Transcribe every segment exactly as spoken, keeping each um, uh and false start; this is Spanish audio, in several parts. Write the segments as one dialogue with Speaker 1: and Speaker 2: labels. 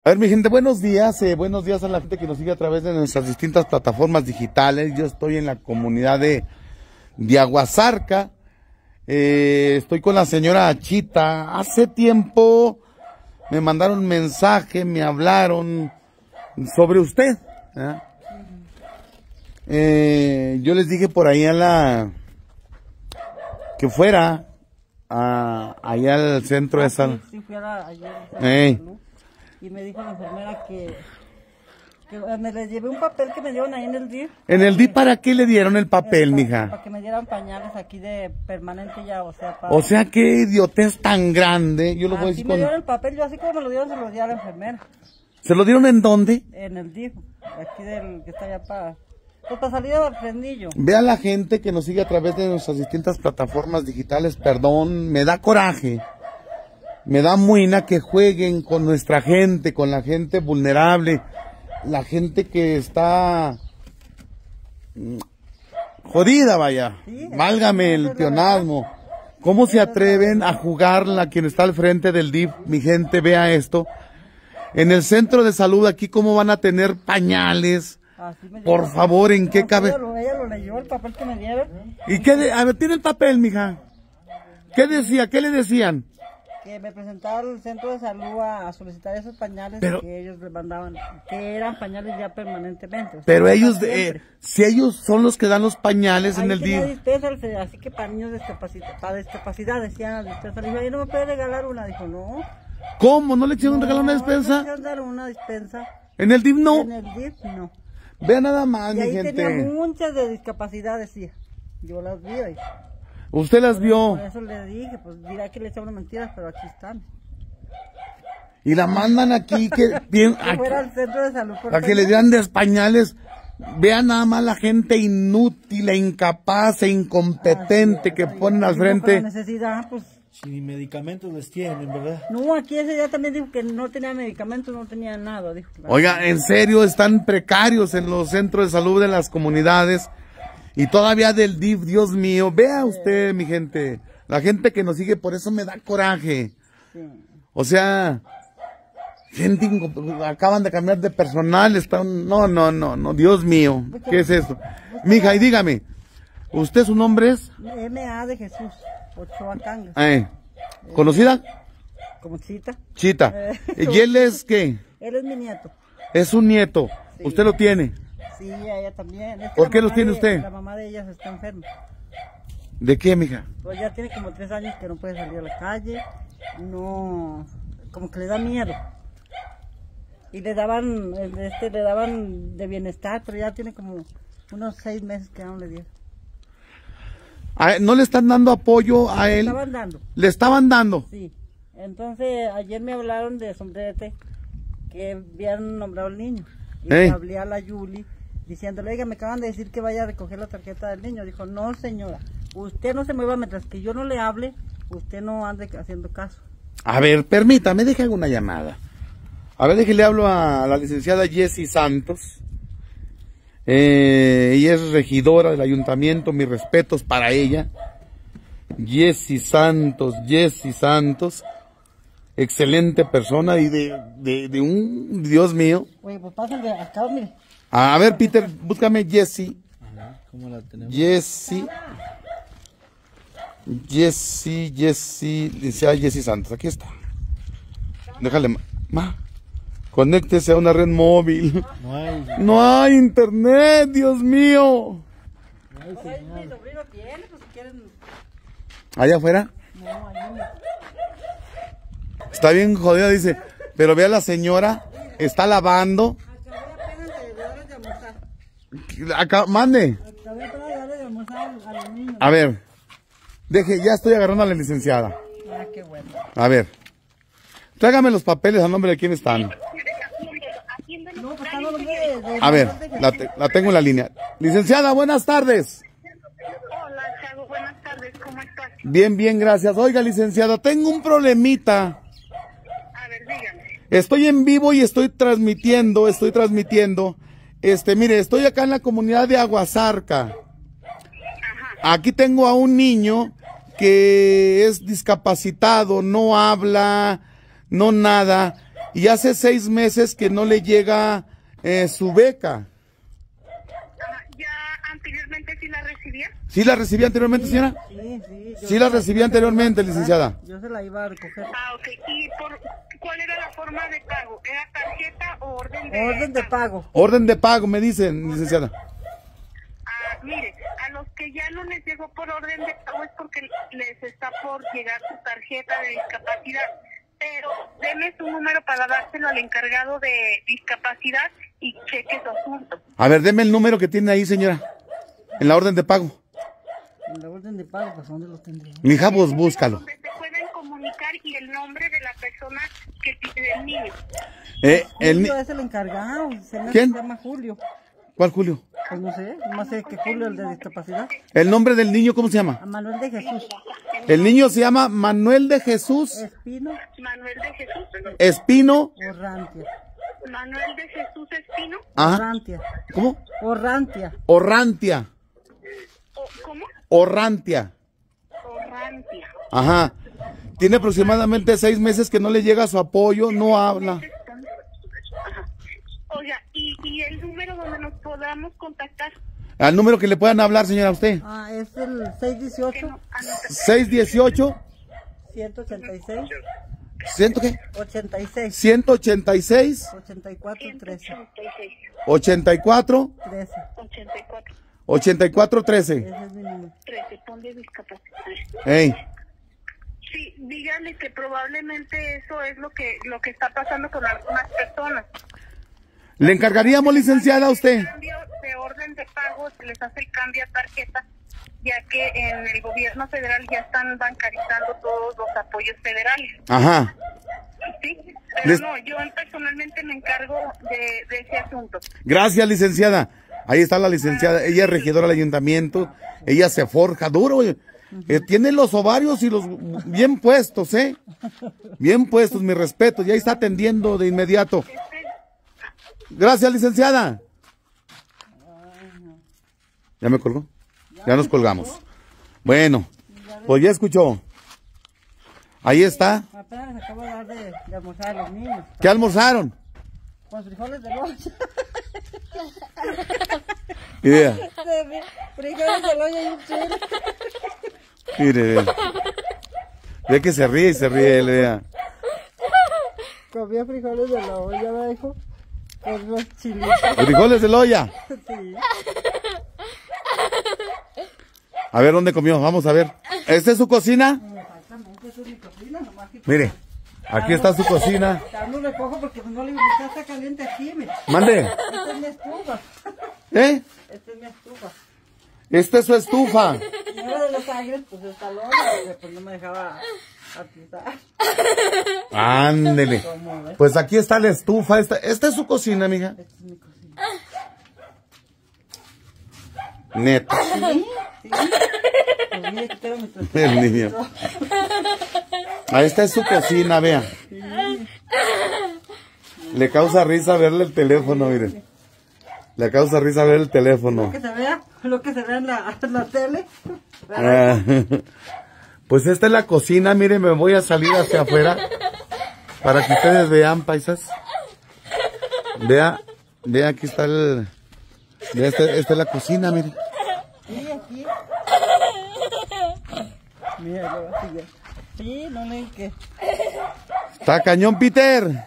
Speaker 1: A ver, mi gente, buenos días, eh, buenos días a la gente que nos sigue a través de nuestras distintas plataformas digitales. Yo estoy en la comunidad de, de Aguasarca, eh, estoy con la señora Chita. Hace tiempo me mandaron mensaje, me hablaron sobre usted, ¿eh? Eh, yo les dije por ahí a la, que fuera a, allá al centro
Speaker 2: ah,
Speaker 1: de salud.
Speaker 2: Sí, sí, fui a la, ayer al centro
Speaker 1: Ey.
Speaker 2: de salud, y me dijo la enfermera que, que me le llevé un papel que me dieron ahí en el D I F.
Speaker 1: ¿En el D I F para qué le dieron el papel,
Speaker 2: para,
Speaker 1: mija?
Speaker 2: Para que me dieran pañales aquí de permanente ya, o sea, para...
Speaker 1: O sea, qué idiotez tan grande. Yo lo voy a
Speaker 2: Así
Speaker 1: decir
Speaker 2: me
Speaker 1: con...
Speaker 2: dieron el papel, yo así como me lo dieron, se lo di a la enfermera.
Speaker 1: ¿Se lo dieron en dónde?
Speaker 2: En el D I F, aquí del que está allá para... Pues para salir del Fresnillo.
Speaker 1: Ve a la gente que nos sigue a través de nuestras distintas plataformas digitales, perdón, me da coraje, me da muina que jueguen con nuestra gente, con la gente vulnerable, la gente que está jodida, vaya,
Speaker 2: Sí,
Speaker 1: válgame el pleonasmo. ¿Cómo se atreven a jugarla quien está al frente del D I F? Mi gente, vea esto. En el centro de salud aquí, ¿cómo van a tener pañales? Por favor, ¿en qué cabe?
Speaker 2: Ella lo, ella lo leyó, el papel que me dieron.
Speaker 1: ¿Y qué? De... A ver, tiene el papel, mija. ¿Qué decía? ¿Qué le decían?
Speaker 2: Que me presentara al centro de salud a, a solicitar esos pañales.
Speaker 1: Pero...
Speaker 2: que ellos les mandaban, que eran pañales ya permanentemente. O sea,
Speaker 1: pero ellos,
Speaker 2: eh,
Speaker 1: si ellos son los que dan los pañales
Speaker 2: ahí
Speaker 1: en el D I F.
Speaker 2: Dispensa, así que para niños discapacidad, para discapacidad decían la dispensa. Le dije, ¿y no me puede regalar una? Dijo, no.
Speaker 1: ¿Cómo? ¿No le quisieron no, regalar una dispensa?
Speaker 2: No le quisieron dar una dispensa.
Speaker 1: ¿En el D I F no?
Speaker 2: En el D I F no.
Speaker 1: Vea nada más,
Speaker 2: y
Speaker 1: mi
Speaker 2: ahí
Speaker 1: gente.
Speaker 2: tenía muchas de discapacidad, decía. Yo las vi ahí.
Speaker 1: ¿Usted las
Speaker 2: por
Speaker 1: vio?
Speaker 2: Por eso le dije, pues dirá que le echaban mentiras, pero aquí están.
Speaker 1: Y la mandan aquí, que bien,
Speaker 2: que fuera al centro de salud.
Speaker 1: A que le dieran de pañales. Vean nada más la gente inútil, e incapaz, e incompetente ah, sí, que ponen al frente.
Speaker 2: La necesidad, pues.
Speaker 3: Si ni medicamentos les tienen, ¿verdad?
Speaker 2: No, aquí ese día también dijo que no tenía medicamentos, no tenía nada, dijo.
Speaker 1: Oiga, en serio, están precarios en los centros de salud de las comunidades. Y todavía del D I F, Dios mío. Vea usted, mi gente. La gente que nos sigue, por eso me da coraje. Sí. O sea, gente, acaban de cambiar de personal. Están, no, no, no, no, Dios mío. ¿Qué es eso? Mija, y dígame, ¿usted su nombre es?
Speaker 2: M A de Jesús. Ochoa Cangas.
Speaker 1: Eh, ¿Conocida?
Speaker 2: Como Chita.
Speaker 1: Chita.
Speaker 2: Eh,
Speaker 1: ¿Y él es qué?
Speaker 2: Él es mi nieto.
Speaker 1: Es un nieto. Sí. ¿Usted lo tiene?
Speaker 2: Sí, ella también. Es
Speaker 1: ¿Por qué los tiene
Speaker 2: de,
Speaker 1: usted?
Speaker 2: La mamá de ellas está enferma.
Speaker 1: ¿De qué, mija?
Speaker 2: Pues ya tiene como tres años que no puede salir a la calle. No, como que le da miedo. Y le daban, este, le daban de bienestar, pero ya tiene como unos seis meses que no le dieron.
Speaker 1: ¿No le están dando apoyo a él?
Speaker 2: Le estaban dando.
Speaker 1: ¿Le estaban dando?
Speaker 2: Sí. Entonces, ayer me hablaron de Sombrete, que habían nombrado al niño. Y
Speaker 1: hey.
Speaker 2: le hablé a la Yuli, diciéndole, oiga, me acaban de decir que vaya a recoger la tarjeta del niño. Dijo, no señora, usted no se mueva mientras que yo no le hable, usted no ande haciendo caso.
Speaker 1: A ver, permítame, deje una llamada. A ver, déjele hablo a la licenciada Jessie Santos. Eh, ella es regidora del ayuntamiento, mis respetos para ella. Jessie Santos, Jessie Santos, excelente persona y de, de, de un, Dios mío.
Speaker 2: Oye, pues pásenle acá, mire.
Speaker 1: A ver, Peter, búscame Jessie.
Speaker 3: ¿Cómo la tenemos?
Speaker 1: Jessie. Jessie, Jessie, licenciada Jessie Santos, aquí está. Déjale, ma. Conéctese a una red móvil.
Speaker 3: No hay,
Speaker 1: no hay internet, Dios mío.
Speaker 2: No hay señal. Mi sobrino tiene, pues si quieren.
Speaker 1: ¿Allá afuera?
Speaker 2: No, allá no.
Speaker 1: Está bien jodida, dice. Pero ve a la señora, está lavando.
Speaker 2: Acabé apenas de darles de almorzar.
Speaker 1: Acá, mande.
Speaker 2: Acabé apenas de darles de almorzar a los niños.
Speaker 1: A ver, deje, ya estoy agarrando a la licenciada.
Speaker 2: Ah, qué bueno.
Speaker 1: A ver, tráigame los papeles a nombre de quién están.
Speaker 2: No, pues está a nombre de, de
Speaker 1: A ver, la, te, la tengo en la línea. Licenciada, buenas tardes.
Speaker 4: Hola, Chago, buenas tardes, ¿cómo estás?
Speaker 1: Bien, bien, gracias. Oiga, licenciada, tengo un problemita.
Speaker 4: A ver, dígame.
Speaker 1: Estoy en vivo y estoy transmitiendo, estoy transmitiendo. Este, mire, estoy acá en la comunidad de Aguasarca. Ajá. Aquí tengo a un niño que es discapacitado, no habla, no nada. y hace seis meses que no le llega eh, su beca.
Speaker 4: Ajá, ¿ya anteriormente sí la recibía?
Speaker 1: ¿Sí la recibía anteriormente, señora?
Speaker 2: Sí, sí. yo
Speaker 1: Sí la
Speaker 2: se
Speaker 1: recibí anteriormente, licenciada.
Speaker 2: Yo se la iba a recoger.
Speaker 4: Ah, ok. ¿Y por cuál era la forma de pago? ¿Era tarjeta o orden de
Speaker 2: Orden de pago.
Speaker 1: Orden de pago, me dicen, licenciada.
Speaker 4: Ah, mire, a los que ya no les llegó por orden de pago es porque les está por llegar su tarjeta de discapacidad. Pero deme su número para dárselo al encargado de discapacidad y cheque su asunto.
Speaker 1: A ver, deme el número que tiene ahí, señora, en la orden de pago.
Speaker 2: En la orden de pago, pues ¿dónde lo tendría?
Speaker 1: Mija, vos búscalo.
Speaker 4: Donde se pueden comunicar y el nombre de la persona que tiene el niño.
Speaker 1: Eh, el, ni-
Speaker 2: Julio es el encargado. Se me
Speaker 1: ¿Quién?
Speaker 2: se llama Julio.
Speaker 1: ¿Cuál, Julio?
Speaker 2: Pues no sé, no sé que Julio el de discapacidad.
Speaker 1: ¿El nombre del niño cómo se llama?
Speaker 2: A Manuel de Jesús.
Speaker 1: El niño se llama Manuel de Jesús
Speaker 2: Espino
Speaker 4: Manuel de Jesús.
Speaker 1: Espino.
Speaker 2: Orrantia.
Speaker 4: Manuel de Jesús Espino.
Speaker 1: Ajá.
Speaker 2: Orrantia.
Speaker 1: ¿Cómo?
Speaker 2: Orrantia.
Speaker 1: Orrantia.
Speaker 4: O, ¿Cómo?
Speaker 1: Orrantia.
Speaker 4: Orrantia.
Speaker 1: Ajá. Tiene aproximadamente seis meses que no le llega su apoyo, no habla.
Speaker 4: Ajá. Oiga, ¿y, ¿y el número donde nos podamos contactar?
Speaker 1: Al número que le puedan hablar, señora, usted.
Speaker 2: Ah, es el seis uno ocho,
Speaker 1: seis dieciocho,
Speaker 2: ciento ochenta y seis,
Speaker 1: ¿ciento qué?
Speaker 2: ochenta y seis,
Speaker 1: ciento ochenta y seis,
Speaker 2: ochenta y cuatro, trece.
Speaker 4: ochenta y seis,
Speaker 1: ochenta y cuatro,
Speaker 2: trece.
Speaker 4: ochenta y cuatro,
Speaker 1: ochenta y cuatro, trece.
Speaker 2: Ese es mi número.
Speaker 4: trece. Ponle discapacidad.
Speaker 1: Ey,
Speaker 4: Sí, díganle que probablemente eso es lo que lo que está pasando con algunas personas.
Speaker 1: le encargaríamos, licenciada, a usted.
Speaker 4: El cambio de orden de pago se les hace el cambio a tarjeta, ya que en el gobierno federal ya están bancarizando todos los apoyos federales.
Speaker 1: Ajá.
Speaker 4: Sí, pero
Speaker 1: Les-
Speaker 4: no, yo personalmente me encargo de, de ese asunto.
Speaker 1: Gracias, licenciada. Ahí está la licenciada. Ella es regidora del ayuntamiento. Ella se forja duro. eh. Eh, tiene los ovarios y los bien puestos, ¿eh? Bien puestos, mi respeto. Y ahí está atendiendo de inmediato. Gracias, licenciada. ¿Ya me colgó? Ya nos colgamos. Bueno, pues ya escuchó. Ahí está.
Speaker 2: Apenas acabo de dar de, de almorzar a los niños.
Speaker 1: ¿Qué almorzaron?
Speaker 2: Con frijoles de loya.
Speaker 1: Mire,
Speaker 2: Frijoles de loya y un chile.
Speaker 1: mire, ve. Ve que se ríe y se ríe, le vea.
Speaker 2: Comía frijoles de loya, me dijo. Con los chilitos.
Speaker 1: Frijoles de loya.
Speaker 2: Sí.
Speaker 1: A ver, ¿dónde comió? Vamos a ver. ¿Esta es su cocina?
Speaker 2: Exactamente, esa es mi cocina, nomás que...
Speaker 1: Mire, aquí está su cocina.
Speaker 2: No le cojo porque no le está caliente aquí, mira.
Speaker 1: Mande.
Speaker 2: Esta es mi estufa.
Speaker 1: ¿Eh?
Speaker 2: Esta es mi estufa.
Speaker 1: Esta es su estufa.
Speaker 2: Y ahora de los aires, pues esta lona, porque pues no me dejaba atizar.
Speaker 1: Ándele.
Speaker 2: ¿Cómo ves?
Speaker 1: Pues aquí está la estufa. Esta, esta es su cocina, amiga.
Speaker 2: Esta es mi cocina.
Speaker 1: Neta.
Speaker 2: ¿Sí? ¿Sí? Pues mire que tengo mi trastero.
Speaker 1: El niño. Ah, esta es su cocina, vea. Le causa risa verle el teléfono, mire. Le causa risa ver el teléfono.
Speaker 2: Que se vea, lo que se vea en la, en la tele.
Speaker 1: Ah, pues esta es la cocina, mire, me voy a salir hacia afuera para que ustedes vean, paisas. Vea, vea, aquí está el... Vea, esta, esta es la cocina, mire.
Speaker 2: Sí, aquí. Mira, lo va a seguir. Sí, no le que.
Speaker 1: Está cañón, Peter.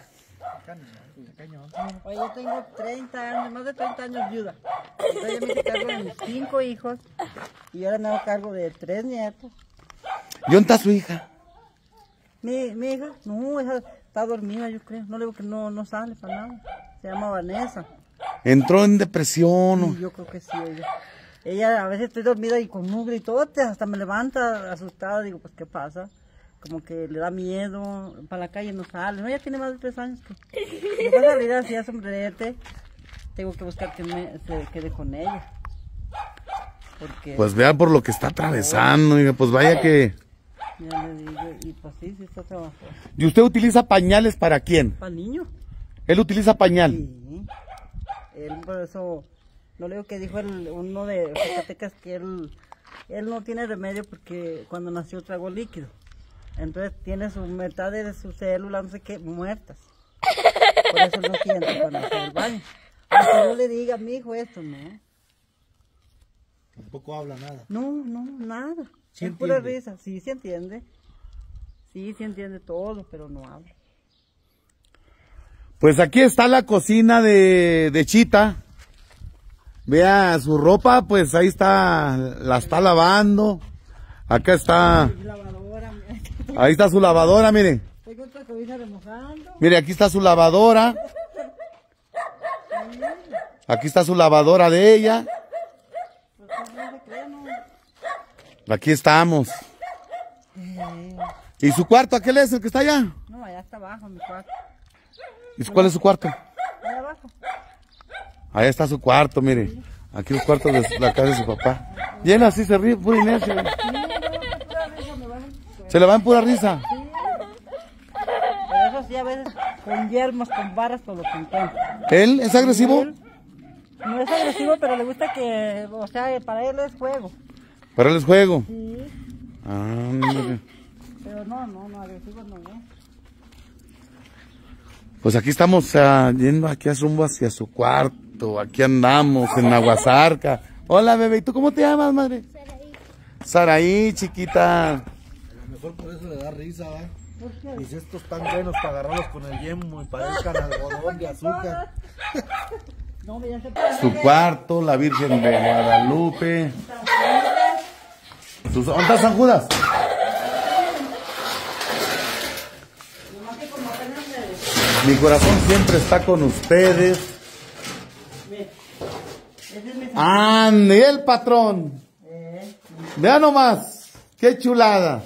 Speaker 2: Oye, yo tengo treinta años, más de treinta años viuda. Entonces yo me hice cargo de mis cinco hijos y ahora me hago cargo de tres nietos.
Speaker 1: ¿Y dónde está su hija?
Speaker 2: Mi, mi hija, no, esa está dormida, yo creo. No le digo que no, no sale para nada. Se llama Vanessa.
Speaker 1: Entró en depresión.
Speaker 2: Y yo creo que sí, ella. Ella a veces estoy dormida y con un gritote, hasta me levanta asustada. Digo, pues, ¿qué pasa? Como que le da miedo, para la calle no sale. No, ella tiene más de tres años. Que no va a salir así a sombrerete. Tengo que buscar que me, se quede con ella. Porque,
Speaker 1: Pues vea por lo que está atravesando, oiga, pues vaya que...
Speaker 2: ya le digo, y pues sí, sí está trabajando.
Speaker 1: ¿Y usted utiliza pañales para quién?
Speaker 2: ¿Para el niño?
Speaker 1: Él utiliza pañal.
Speaker 2: Sí. Él por eso, no le digo que dijo el, uno de Zacatecas que él, él no tiene remedio porque cuando nació tragó líquido. Entonces tiene su mitad de sus células, no sé qué, muertas. Por eso no siente cuando hace el baño. Aunque yo le diga, mi hijo, esto, no.
Speaker 3: Tampoco habla nada.
Speaker 2: No, no, nada.
Speaker 3: ¿Sí
Speaker 2: es pura
Speaker 3: entiende?
Speaker 2: risa. Sí, se entiende. Sí, se entiende todo, pero no habla.
Speaker 1: Pues aquí está la cocina de, de Chita. Vea su ropa, pues ahí está, la está lavando. Acá está,
Speaker 2: Mi lavadora, mira.
Speaker 1: ahí está su lavadora, mire.
Speaker 2: Tengo otra cobija remojando.
Speaker 1: Mire, aquí está su lavadora. Aquí está su lavadora de ella.
Speaker 2: Pues no se cree, no.
Speaker 1: Aquí estamos.
Speaker 2: Eh,
Speaker 1: ¿Y su cuarto aquel es el que está allá?
Speaker 2: no, allá está abajo, mi cuarto.
Speaker 1: ¿Y cuál es su cuarto?
Speaker 2: Allá abajo.
Speaker 1: Ahí está su cuarto, mire. Aquí los cuartos de su- la casa de su papá. Llena así, se ríe, pura inercia. Se le va en pura risa.
Speaker 2: Pero eso sí, a veces con yermas, con varas, todo lo que encuentra.
Speaker 1: ¿Él es agresivo?
Speaker 2: No es agresivo, pero le gusta que, o sea, para él es juego.
Speaker 1: Para él es juego.
Speaker 2: Sí,
Speaker 1: Ah, mire.
Speaker 2: pero no, no, no, agresivo no es.
Speaker 1: Pues aquí estamos ah, yendo aquí a rumbo hacia su cuarto. Aquí andamos en Aguasarca. Hola, bebé. ¿Y tú cómo te llamas, madre? Saraí, chiquita.
Speaker 3: A lo mejor por eso le da risa, ¿va? Dice, estos están buenos para agarrarlos con el yemo y parezcan algodón de azúcar.
Speaker 2: No, ya se puede.
Speaker 1: Su cuarto, la Virgen de Guadalupe. Sus- ¿Dónde está San Judas? Mi corazón siempre está con ustedes.
Speaker 2: Ese es mi...
Speaker 1: ¡Ande, el patrón!
Speaker 2: Eh,
Speaker 1: Vea nomás, qué chulada.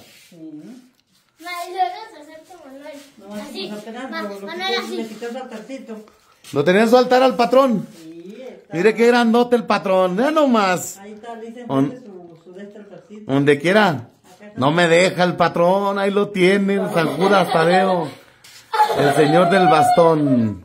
Speaker 2: no, pues apenas lo, lo
Speaker 5: Manuel,
Speaker 2: quitó,
Speaker 5: así.
Speaker 2: le quitó el saltarcito.
Speaker 1: Lo tenía en su altar al patrón.
Speaker 2: Sí, está.
Speaker 1: Mire qué grandote el patrón, vea nomás.
Speaker 2: Ahí está, dice
Speaker 1: On-
Speaker 2: su, su de este saltarcito.
Speaker 1: Donde quiera. No me deja el patrón, ahí lo tiene, el San Judas Tadeo. El señor del bastón.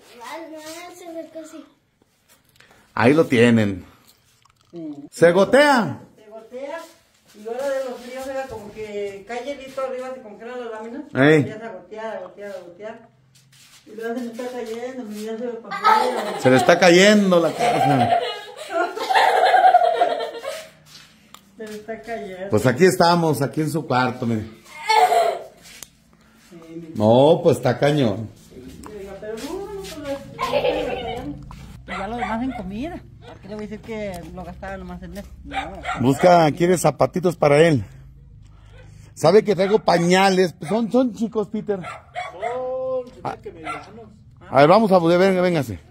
Speaker 1: Ahí lo tienen.
Speaker 2: Sí.
Speaker 1: Se gotea.
Speaker 2: Se gotea y ahora de los fríos era como que cae hielito arriba, se congelan las láminas.
Speaker 1: Ey.
Speaker 2: Empieza a gotear, a gotear, a gotear. Y luego se me está cayendo, mi ya se ve para afuera.
Speaker 1: Se le está cayendo la casa.
Speaker 2: Se me está cayendo.
Speaker 1: Pues aquí estamos, aquí en su cuarto, mire.
Speaker 2: Sí, mi-
Speaker 1: No, pues está cañón.
Speaker 2: yo digo, pero no, no, pues lo estoy gastando. Y ya lo demás en comida. ¿Por qué le voy a decir que lo gastaba nomás en eso? No.
Speaker 1: Busca, quiere zapatitos para él. Sabe que traigo pañales. Son, son chicos, Peter.
Speaker 3: Son, se ve que medianos.
Speaker 1: A ver, vamos a ver, véngase.